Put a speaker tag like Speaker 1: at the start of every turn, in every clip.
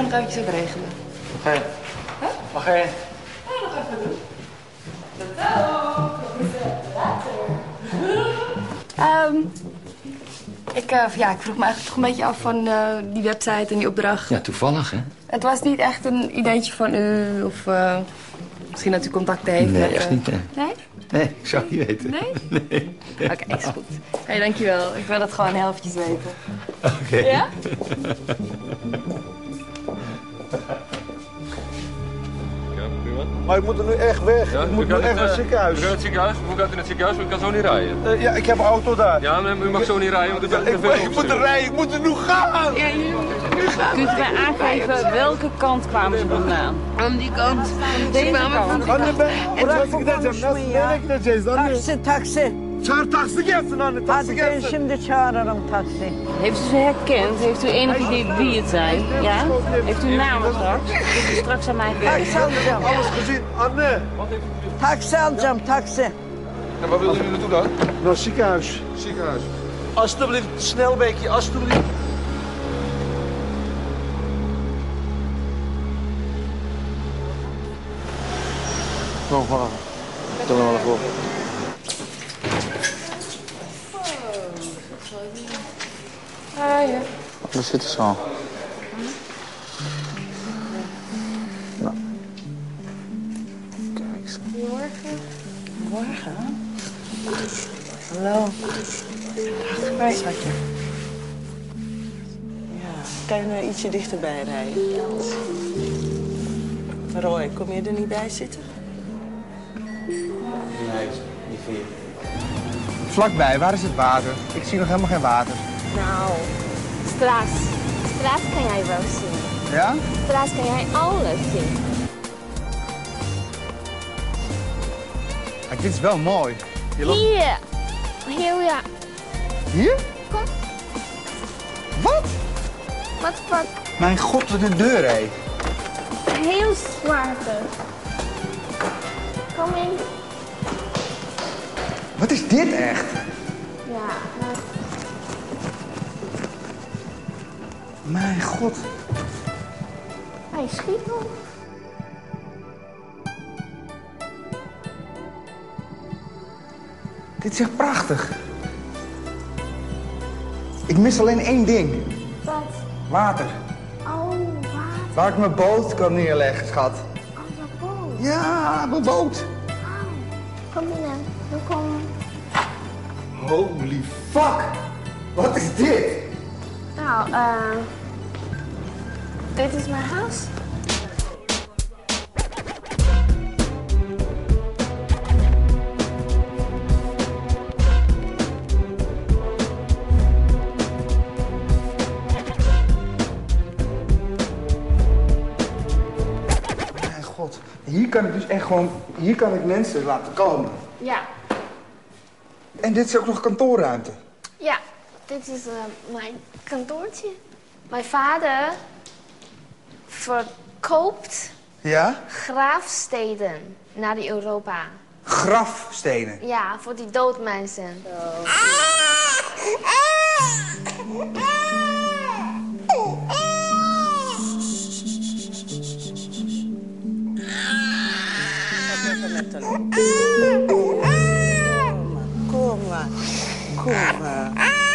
Speaker 1: nog eventjes wat regelen.
Speaker 2: Mag je?
Speaker 1: Huh?
Speaker 2: Mag je?
Speaker 1: Ja, nog even doen. Ik vroeg me eigenlijk toch een beetje af van die website en die opdracht.
Speaker 2: Ja, toevallig, hè?
Speaker 1: Het was niet echt een ideetje van u of misschien dat u contacten heeft
Speaker 2: Nee,
Speaker 1: met...
Speaker 2: echt niet, hè?
Speaker 1: Nee?
Speaker 2: Nee, ik zou niet weten.
Speaker 1: Nee?
Speaker 2: Nee.
Speaker 1: Oké, is goed. Hey, dankjewel. Ik wil dat gewoon heel eventjes weten.
Speaker 2: Oké.
Speaker 1: Ja?
Speaker 3: Maar ik moet er nu echt weg.
Speaker 4: Ja,
Speaker 3: ik moet nu echt naar het ziekenhuis.
Speaker 4: U gaat naar het ziekenhuis? Hoe gaat u naar het ziekenhuis? U kan zo niet rijden.
Speaker 3: Ja, ik heb een auto daar.
Speaker 4: Ja, maar u mag zo niet rijden, want u bent te veel
Speaker 3: Ik moet er rijden, ik moet er nu gaan!
Speaker 1: Ja, jullie moeten nu gaan.
Speaker 5: Kunt u mij aangeven welke kant kwamen ze vandaan?
Speaker 1: Aan die kant.
Speaker 5: Deze kant.
Speaker 3: Anne ben bırak gideceğim. Nasıl nereye gideceğiz anne?
Speaker 6: Taksi, taksi.
Speaker 3: Çağır taksi gelsin anne, taksi
Speaker 6: Hadi ben
Speaker 3: gelsin.
Speaker 6: şimdi çağırırım taksi.
Speaker 5: Heeft u ze herkend? Heeft u enig idee wie het zijn? Ja? Heeft u namen straks? Kunt u straks aan mij
Speaker 6: Taksi
Speaker 5: geven?
Speaker 6: alacağım.
Speaker 3: Alles gezien. Anne!
Speaker 6: Taksi alacağım, taksi.
Speaker 4: En waar wilde u naartoe dan?
Speaker 3: Naar het ziekenhuis.
Speaker 4: Ziekenhuis.
Speaker 3: Alsjeblieft, snel Beekje, alsjeblieft.
Speaker 2: Gewoon vallen. Stel hem wel even op.
Speaker 1: Ah, ja.
Speaker 2: Daar zitten ze al. Nou. Kijk eens.
Speaker 1: Goedemorgen.
Speaker 5: Morgen? Hallo. Dag, schatje.
Speaker 7: Ja, kan je nou ietsje dichterbij rijden? Roy, kom je er niet bij zitten?
Speaker 2: Nee, niet voor je.
Speaker 8: Vlakbij, waar is het water? Ik zie nog helemaal geen water.
Speaker 9: Nou, straat. Straat kan jij wel zien.
Speaker 8: Ja?
Speaker 9: Straat kan jij alles zien.
Speaker 8: Maar dit is wel mooi.
Speaker 9: Hier. Hier, ja.
Speaker 8: Hier?
Speaker 9: Kom.
Speaker 8: Wat?
Speaker 9: Wat?
Speaker 8: Mijn god, wat de deur, hé.
Speaker 9: Heel zwarte. Kom in.
Speaker 8: Wat is dit echt?
Speaker 9: Ja.
Speaker 8: Mijn god.
Speaker 9: Hij schiet nog.
Speaker 8: Dit is echt prachtig. Ik mis alleen één ding.
Speaker 9: Wat?
Speaker 8: Water.
Speaker 9: Oh, water.
Speaker 8: Waar ik mijn boot kan neerleggen, schat.
Speaker 9: Oh, je boot.
Speaker 8: Ja, mijn boot.
Speaker 9: Kom binnen. We komen.
Speaker 8: Holy fuck. Wat is dit?
Speaker 9: Nou, dit is mijn huis.
Speaker 8: Mijn god. Hier kan ik dus echt gewoon... Hier kan ik mensen laten komen.
Speaker 9: Ja.
Speaker 8: En dit is ook nog kantoorruimte.
Speaker 9: Ja, dit is mijn kantoortje. Mijn vader verkoopt
Speaker 8: Ja?
Speaker 9: graafsteden naar Europa.
Speaker 8: Grafstenen.
Speaker 9: Ja, voor die doodmensen.
Speaker 7: Kom maar. Kom maar.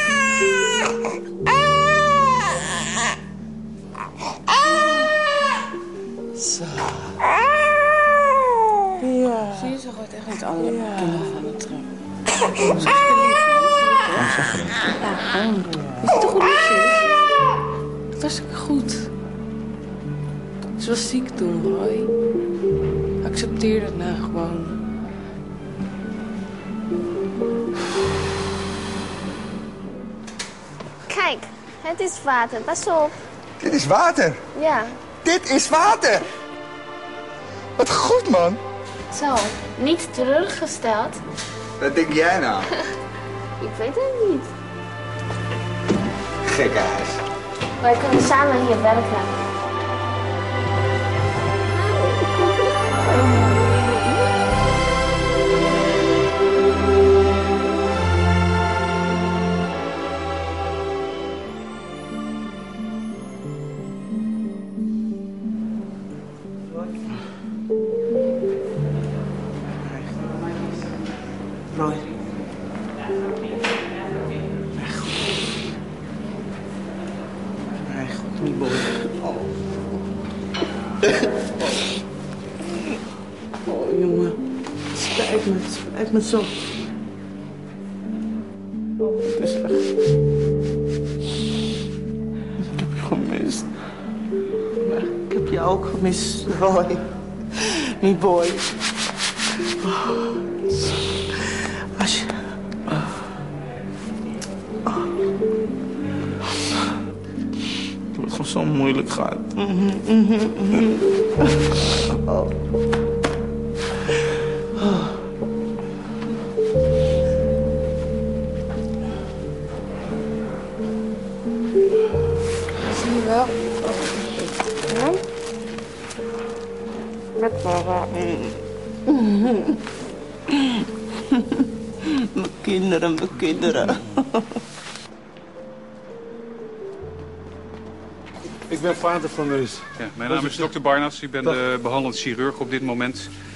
Speaker 7: Zo. Ja.
Speaker 5: Zie je, ze gooit echt niet alle kinderen van de trap.
Speaker 2: Waarom zeg je dat?
Speaker 5: Ja, gewoon. Weet je toch hoe lief ze is? Dat was goed. Ze was ziek toen, Roy. Accepteer het nou gewoon.
Speaker 9: Kijk, het is water. Pas op.
Speaker 8: Dit is water.
Speaker 9: Ja.
Speaker 8: Dit is water. Wat goed, man.
Speaker 9: Zo, niet teruggesteld.
Speaker 8: Wat denk jij nou?
Speaker 9: Ik weet het niet.
Speaker 8: Gekke huis.
Speaker 9: Wij kunnen samen hier werken.
Speaker 8: Niet boos.
Speaker 7: Oh, jongen. Het spijt me zo. Oh, het is echt... Ik heb je gemist. Maar ik heb je ook gemist, Roy. Mijn boy. Als je... Het wordt gewoon zo moeilijk gaat. Oh.
Speaker 1: Zie je wel? Ja? Met mama.
Speaker 7: Mijn kinderen.
Speaker 3: Ik ben vader van Neus.
Speaker 4: Ja, mijn naam is Dr. Barnas. Ik ben de behandelend chirurg op dit moment.